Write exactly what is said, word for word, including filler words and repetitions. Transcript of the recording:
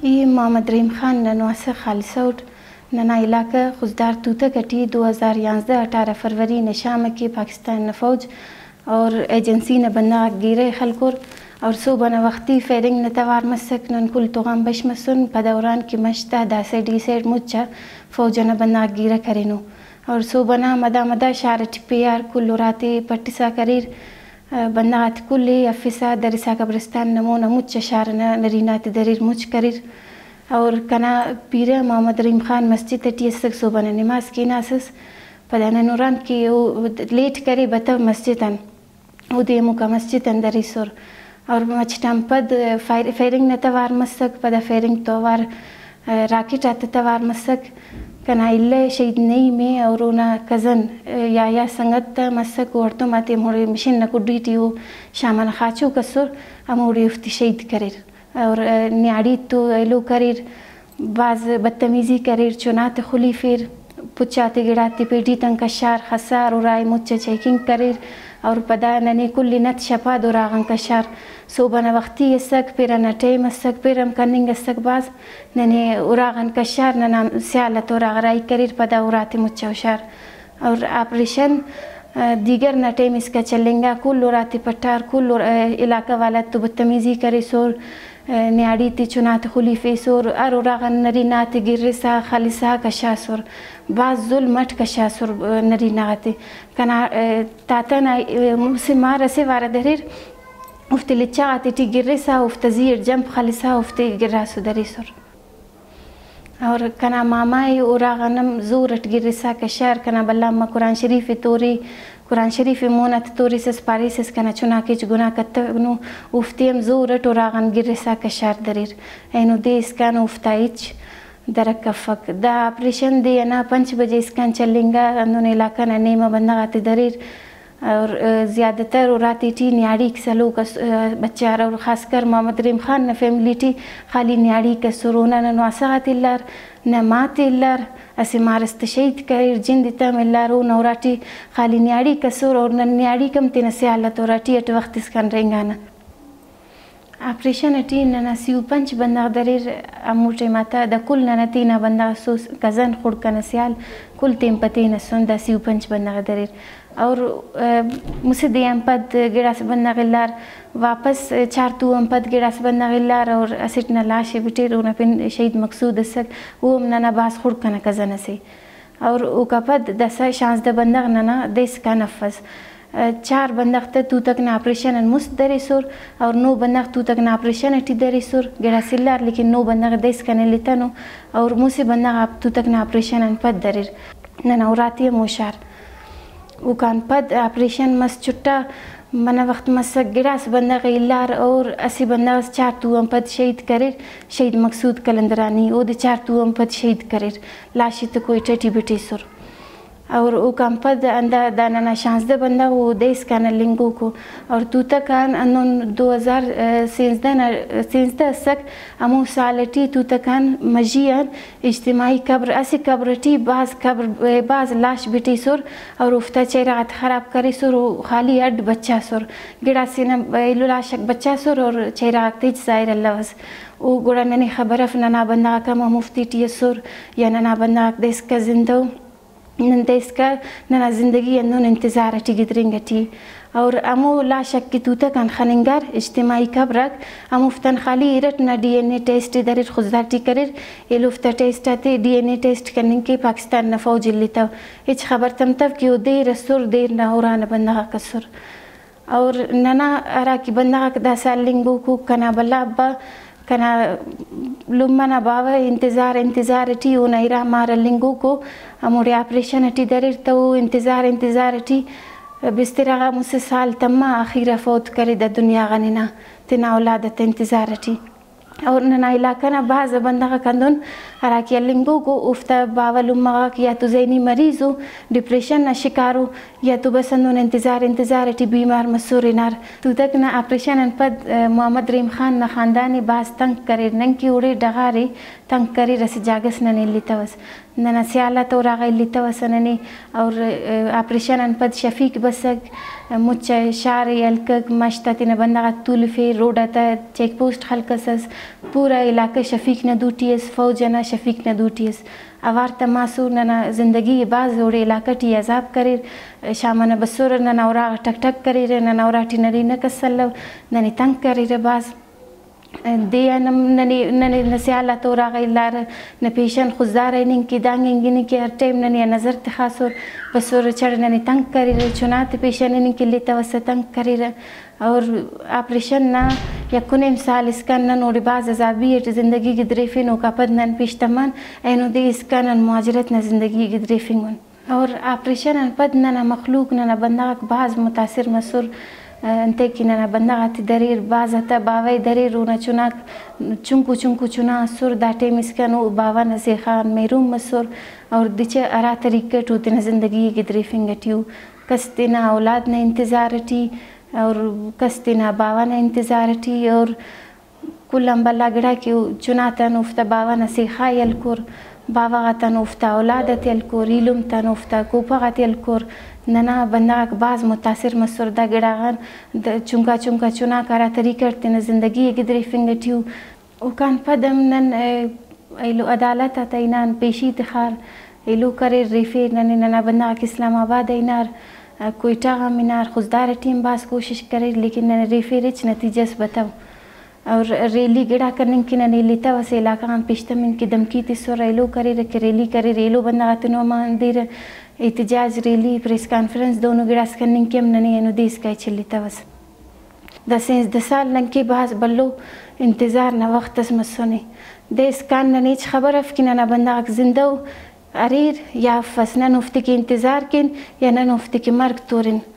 ای محمد رحیم خان ننواسه خالصوٹ ننا علاقہ خزدار توتا کٹی دو ہزار یازدہ اٹھارہ فروری نشام کی پاکستان فوج اور ایجنسی نے بندہ گیرے خلکور اور صوبہ وقتی فیرنگ نتوار مسک نن کل توغام بش مسن پدوران کی مشتہ داسے ڈی سیڈ مچا فوجنا بندہ گیرے کرینو اور صوبہ مدا مدا شار ٹپیار کل راتی پٹسا کریر بندات کلی افسا درسا قبرستان نمونا مچ شارنا نرینات دریر مچ کریر اور کنا پیرا محمد رحیم خان مسجد ٹی سک صوبہ نماز کی ناسس پدانا نوران کی لیٹ کری بتا مسجدن او دیمو کا مسجد اندری سر اور مچٹام پد فیرنگ نتوار مسک پدا فیرنگ توار راکٹ آتا توار مسک کنا اللہ شہید نہیں میں اور اونا کزن یا یا سنگت مسک ورطو ماتے موڑی مشین نکوڈی تیو شامان خاچو کسر اموڑی افتی شہید کریر اور نیاڑی تو ایلو کریر بعض بدتمیزی کریر چونات خلی فیر پچاتے گڑاتی پیٹی تن کشار خسار اور آئی مچ چیکنگ کریر اور پدا ننے کلی نت شپا دوراغن کشار صوبنا وقتی اسک پیرا ٹیم اسک پیرم کننگ اسک باز ننے اوراغن کشار ننا سیالت اوراغ رائی کریر پدا اوراتی مچ وشار اور آپریشن دیگر نہ ٹیم اس کا چلنگا کل اوراتی پٹار کل علاقہ والا تو بدتمیزی کرے سور نیاڑی تی چنات خلیفی سور ار اوراغن نرینات گرسا خالصا کشا سور بعض ظلم مٹ کشا سور نریناتی کنا تاتنا مسمار سے وارا دریر افتی لچاغاتی تی گرسا افت زیر جنب خالصا افتی گراسو دری سور اور کنا مامای اوراغنم زورت گرسا کشار کنا بلما قرآن شریف توری قرآن شریف مونت توری سس پاریسس کنا چنا کچ گناہ کتنو افتیم زورت اوراغن گرسا کشار دریر اینو دیس کان افتایچ درک کفک دا آپریشن دی انا پنچ بجے اس کان چلنگا اندون علاقہ نا نیمہ بندغاتی دریر اور زیادہ تر اوراتی ٹی نیاڑی کسلو کس بچار اور خاص کر محمد رحیم خان نا فیملی ٹی خالی نیاڑی کسرونا نا نواسغات اللار نا مات اللار اسی مارست شہید کریر جند تم اللارو نوراتی خالی نیاڑی کسور اور نیاڑی کم تینا سیالت اوراتی اٹ وقت اس کان رنگانا آپریشن اٹی ننا سیو پنچ بندغ دریر اموٹے ماتا دا کل ننا تینا بندغ سوس کزن خود کنا سیال کل تیم پتینا سن دا سیو پنچ بندغ دریر اور مسدی امپد گڑاس بندغ اللار واپس چار تو امپد گڑاس بندغ اللار اور اسٹنا لاش بٹیر اونا پن شہید مقصود اسک وہ ننا باس خود کنا کزن سے اور او کا پد دسا شانزدہ بندغ ننا دیس کا نفذ چار بندغ تا تو تک نا آپریشن مست دری سور اور نو بندغ تو تک نا آپریشن اٹی دری سور گڑاس اللار لیکن نو بندغ دیس کا نلیتنو اور موسی بندغ تو تک نا آپریشن پد دریر ننا اوراتی موشار او کان پد آپریشن مس چٹا منا وقت مسک گڑاس بندغ اللار اور اسی بندغ چار تو ام پد شہید کریر شہید مقصود کلندرانی او دی چار تو ام پد شہید کریر لاشی تو کوئی ٹٹی بٹی سر اور او کان پد اندہ داننا شانزدہ بندہ وہ دیس کانا لنگو کو اور توتا کان انون دو ہزار سینزدہ سینزدہ سک امو سالٹی توتا کان مجیان اجتماعی قبر اسی قبر ٹی بعض قبر بعض لاش بٹی سر اور افتا چہرات خراب کری سر خالی اڈ بچہ سر گڑا سینا ایلو لاشک بچہ سر اور چہرات تیج ظاہر اللہ وز او گڑا ننی خبرف ننا بندہ کم مفتی ٹی سر یا ننا بندہ دیس کا زندو نن دیس کا ننا زندگی انون انتظار اٹی گدرنگ اٹی اور امو لا شک کی توتا کان خننگار اجتماعی قبرک امو فتن خالی ایرٹ نا ڈی این اے ٹیسٹ دریر خزدارتی کریر ایلو فتا ٹیسٹ آتے ڈی این اے ٹیسٹ کرنن کے پاکستان نا فوج اللي تاو اچ خبر تم تب کیو دیر سر دیر نا اورانا بندغا کسر اور ننا ارا کی بندغا دا سال لنگو کو کنا بلا ابا کنا لمنا باوا انتظار انتظار ٹی اونا ایرا مارا لنگو کو اموڑی آپریشن ٹی دریر تو انتظار انتظار ٹی بسترغا مس سال تما اخیرا فوت کری دا دنیا غنینا تینا اولادت انتظار ٹی اور ننا علاقہ نا بعض بندغا کندون هراكي اللينجوغو وفتا باولو مغاك يا تو زيني مريضو ديبريشن شكارو يا تو بسنون انتظار انتظار تی بیمار مسوری نار تو تک نا آپریشن پد محمد رحیم خان نا خاندانی باز تنگ کری ننکی وړي ډغاري تنگ کری رس جاګس نه لیتوس نن سیاله تو راغی لیتوس ننی اور آپریشن پد شفیق بسک مچ شاري الکک مشتتنه بندغه طول في روډه چیک پوسټ خلکسس پورا علاقه شفیق نه دوټیس فوجنا شفیق نه دوټیس اوار تماسو ننا زندگی باز وړي علاقه تی عذاب کری شامنه بسور ننا اورا ټک ټک کری ننا اورا ټی نری نه کسل ننی تنگ کری باز دی نم ننی ننی نسیاله تو راغی لار نه پیشن خزدار نین کی دانګینګ کی هر ټیم ننی نظر تخاسور بسور چړ ننی تنگ کری چونات پیشن نین کی لیتا وس تنگ کری اور آپریشن نا یکونیم سال اسکن نوری باز عذابی زندگی کی دریفین و کپد نن پیشتمن اینو دی اسکن مهاجرت نا زندگی کی دریفین اور آپریشن پد نن مخلوق نن بنداک باز متاثر مسور انت کی نن بنداغت دریر باز تا باوی دریر و چوناک چونکو چونکو چونا سور داٹے مسکنو باوا نسی خان میروم مسور اور دیچه ارا طریقه تو تن زندگی کی دریفین ٹیو کستینا اولاد نے انتظار ٹی اور کستینا باوا نے انتظار ٹی اور کلم بلا گڑا کی چناتا نوفتا باوا نسی خایل کور باوا غتا نوفتا اولادت الکور ایلوم تا نوفتا کوپا غتی الکور ننا بنداک باز متاثر مسور دا گڑاغان چونکا چونکا چنا کارا طریقه تن زندگی کی دریفین ٹیو وکان پدم نن ایلو عدالت تینان پیشی تخار ایلو کرے ریفی نن ننا بنداک اسلام آباد اینار کوئٹہ غمینار خزدار ٹیم باز کوشش کرے لیکن نن ریفی رچ نتیجس بتاو اور ریلی گڑا کرنے کی نن لیتا وس علاقہ ہم پیشتمن کی دمکی تیسو ریلو کرے رکھ ریلی کرے ریلو بندغاتنو مندیر احتجاج ریلی پریس کانفرنس دونوں گڑا سکنن کی ہم ننی اینو دیس کای چلیتا وس دسینز دسال لنکی باز بلو انتظار نہ وقت اس مسونی دیس کان ننیچ خبر افکی ننا بندغاک زندو اریر یا فسنا نفتی کی انتظار کن یا نن نفتی کی مرگ تورن